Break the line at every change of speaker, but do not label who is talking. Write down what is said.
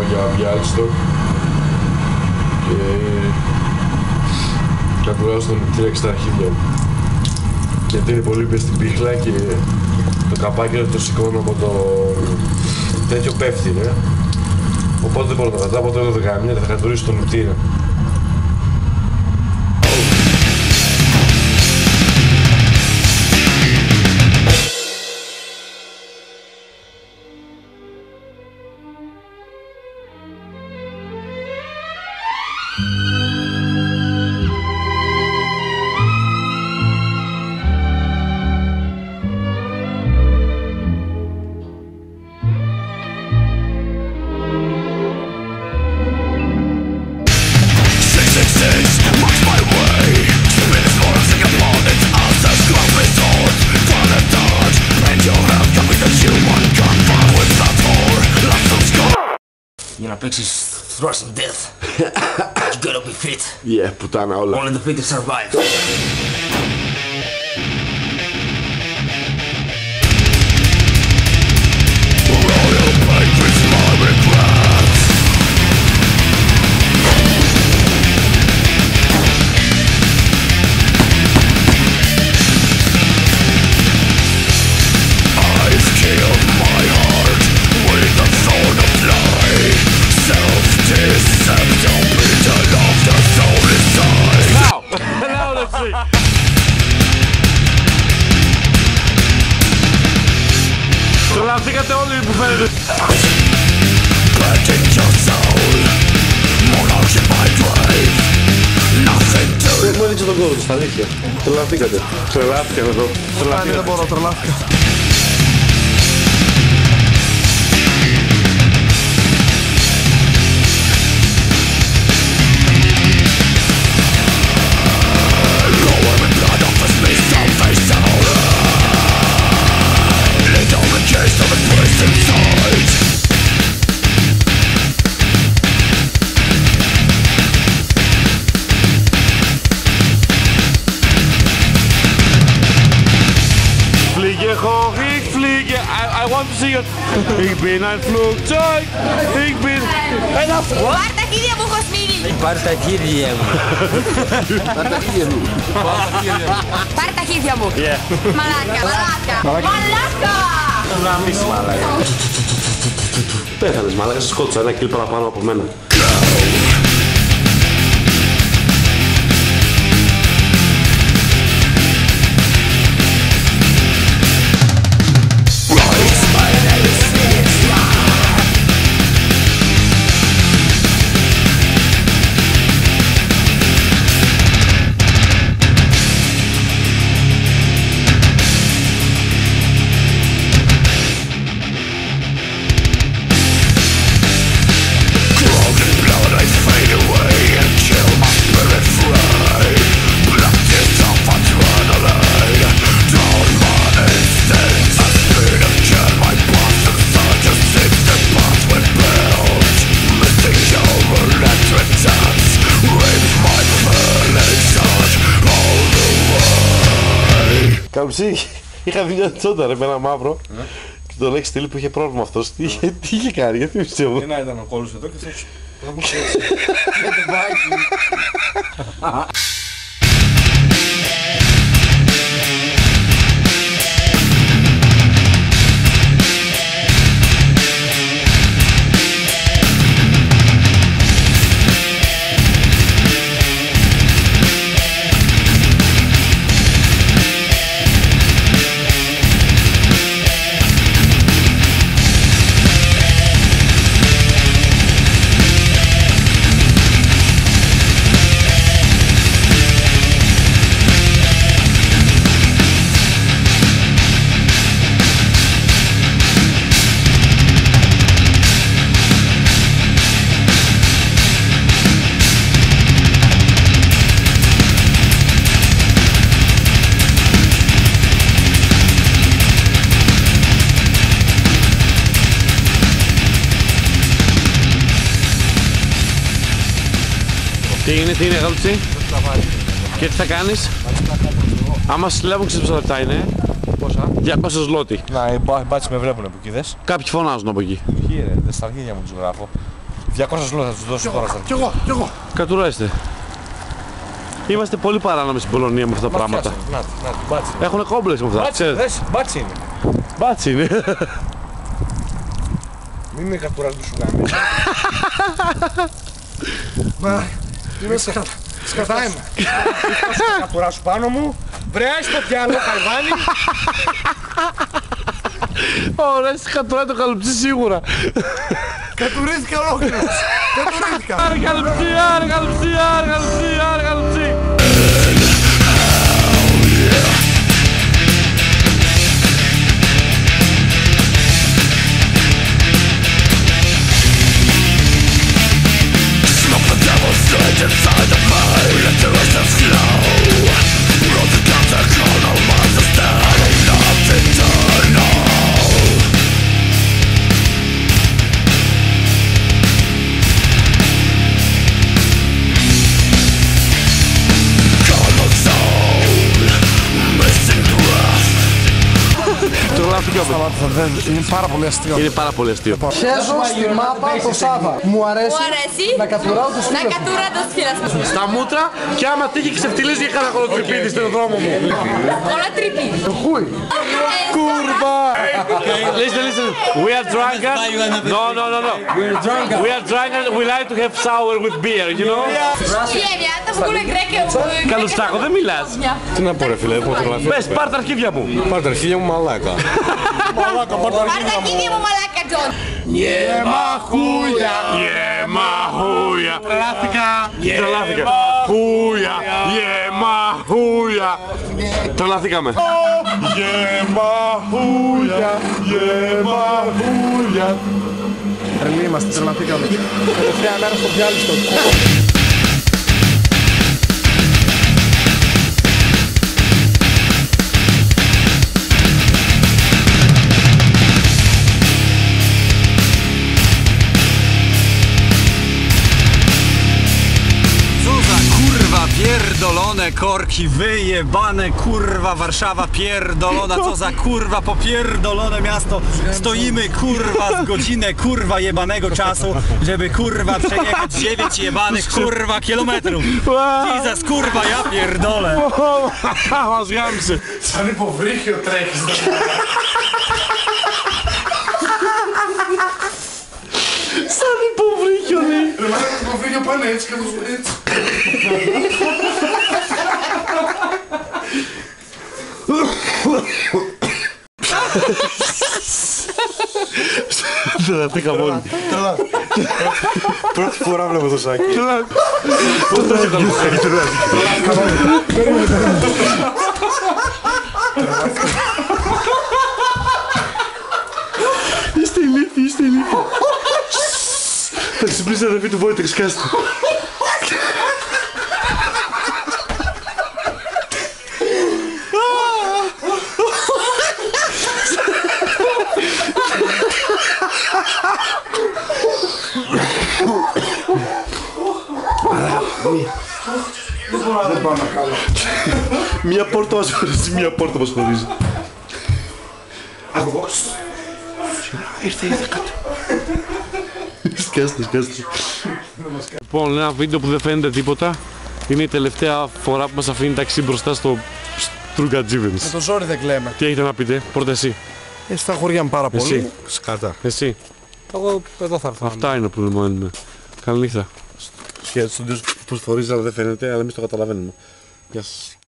για Bialystok και κατουράζω τον νηπτήρα και στα αρχίδια μου. Γιατί είναι πολύ πες στην πίχλα και το καπάκι το σηκώνω από το τέτοιο πέφτει, ρε. Οπότε δεν μπορώ να κρατάω, οπότε το γαμιά θα κατουρίσω τον νηπτήρα.
Για να παίξεις Thrust and Death, you gotta be fit.
Yeah, πουτάνα όλα.
Only the fittest survive.
Τρελαθήκατε όλοι που φαίνεται. Μου έδειξε τον κόρο του, στα αλήθεια. Τρελαθήκατε. Τρελάθηκαν εδώ.
Δεν μπορώ, τρελάθηκα.
I want to see it. Ich bin ein Flugzeug. Ich bin ein Afro.
Πάρ' τα χέρια μου, Κοσμήνη.
Πάρ' τα χέρια μου.
Πάρ' τα χέρια μου. Μαλάκα, μαλάκα. Μαλάκα.
Γαμίσου μαλάκα. Πέθανες μαλάκα, σε σκότωσα ένα κιλ παραπάνω από μένα. Καμψή, είχα δει μια τσόντα ρε με ένα μαύρο και το λέξη στείλει που είχε πρόβλημα αυτός. Τι είχε κάνει, γιατί πιστεύω.
Ένα ήταν ο κόλλος εδώ και θα μου ξέρεις.
Τι είναι γαλουτσί και τι θα κάνεις? Άμα συλλάβουν ξέρεις πόσα λεπτά είναι?
Πόσα?
200 ζλότι.
Να, οι μπάτσοι με βλέπουνε που εκεί δες.
Κάποιοι φωνάζουν από εκεί.
Εκεί ρε, στα αρχίδια μου τους γράφω. 200 λεπτά θα τους δώσω τώρα.
Κι εγώ.
Κατουράστε. Είμαστε πολύ παράνομοι στην Πολωνία με αυτά τα πράγματα.
Να, μπάτσι.
Έχουν κόμπλεξ με αυτά.
Μπάτσι είναι.
Μπάτσι είναι.
Μην με κατουράς που σου κάνει.
Μα, είμαι σκατά είμαι.
Θα κατουράσω πάνω μου. Βρέας το πιάνο, χαϊβάνι.
Ωραία, εσύ κατουράει το καλουψί σίγουρα.
Κατουρίστηκα ολόκληρος. Κατουρίστηκα.
Άρε καλουψί, άρε καλουψί, άρε καλουψί, άρε καλουψί.
Είναι πάρα πολύ αστείο.
Είναι πάρα πολύ αστείο.
Χέζω στη μάπα το Σάβα. Μου αρέσει να κατουράω τους φίλους.
Να κατουρά το φίλος μου.
Στα μούτρα και άμα τύχει ξεφτυλίζει για κανένα κολοτριπίδι στον δρόμο μου.
Όλα τρυπή.
Χούι.
Κούρβα! Listen. We are drunkard. No. We are drunkard. We like to have sour with beer, you know?
Γέμια, τα βγούνε γκρέκε.
Καλουστάκο, δεν μιλάς.
Τι να πω ρε φίλε, έχω τρελαθεί.
Πες, πάρ' τα αρχίδια μου.
Πάρ' τα αρχίδια μου μαλάκα.
Πάρ' τα αρχίδια μου μαλάκα, Τζον.
Γεμαχούλια. Τρελάθηκα. Χούλια. Γεμαχούλια. Τρελάθηκαμε. Γεμαχούλια.
Τρελοί είμαστε, τρελαθήκαμε. Τελευταία μέρα στο Πιάλιστο.
Pierdolone korki, wyjebane kurwa Warszawa pierdolona, co za kurwa popierdolone miasto. Stoimy kurwa z godzinę kurwa jebanego czasu, żeby kurwa przejechać 9 jebanych kurwa kilometrów. Jesus kurwa, ja pierdolę.
Μαζγάμισε.
Σαν υποβρύχιο τρέχεις.
Σαν υποβρύχιο, ναι.
Ρε μάνα το υποβρύχιο πάνε έτσι και έτσι.
Τρελαθήκαμε όλοι.
Πρώτη φορά βλέπω το σάκι.
Πώς το έχει το σάκι. Είστε ηλίθιοι, είστε ηλίθιοι. Θα ξυπνήσει η αδερφή του Βόιτρη, σκάστε.
Δεν πάω να κάνω.
Μία πόρτα μας χωρίζει, μία πόρτα μας χωρίζει. Ήρθε κάτω. Σκάστε. Λοιπόν, ένα βίντεο που δεν φαίνεται τίποτα. Είναι η τελευταία φορά που μας αφήνει ταξί μπροστά στο Στρουγκατζίβενς.
Με το ζόρι δεν κλαίμε.
Τι έχετε να πείτε, πρώτα εσύ.
Στα χωριά μου πάρα πολύ.
Εσύ.
Σκάτα.
Εσύ.
Εγώ εδώ θα έρθω.
Αυτά είναι που λέμε. Καληνύχτα. Σχέδιο στους πώς φορείς, αλλά δεν φαίνεται, αλλά εμείς το καταλαβαίνουμε. Γεια σας.